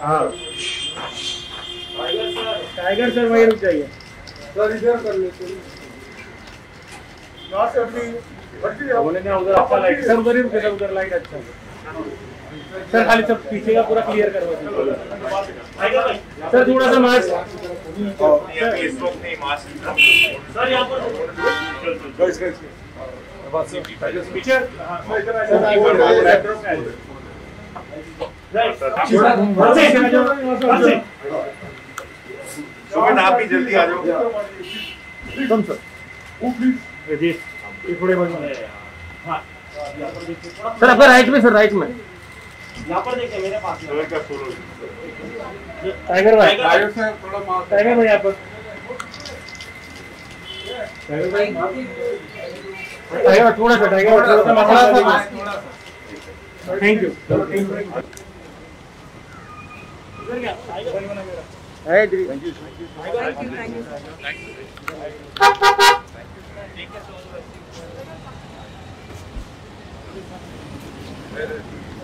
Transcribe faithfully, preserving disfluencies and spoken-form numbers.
हाँ tiger sir, tiger sir वहीं रुक जाइए सर, इधर कर लेते हैं यहाँ से अपनी बोले ना उधर अच्छा लाइट सर, उधर ही रुके सर, उधर लाइट अच्छा है सर, खाली सब पीछे का पूरा क्लियर करवा दीजिए सर, थोड़ा सा मास्क सर यहाँ पर पिक्चर आप भी जल्दी आ जाओ कम सर जी थोड़े सर, आपका राइट में सर, राइट में यहाँ पर देखिए मेरे पास टाइगर भाई, टाइगर सर थोड़ा मास्क, टाइगर भाई यहाँ पर, टाइगर भाई टाइगर थोड़ा सा, टाइगर थोड़ा सा मास्क, थैंक यू है जी, thank you thank you thank you.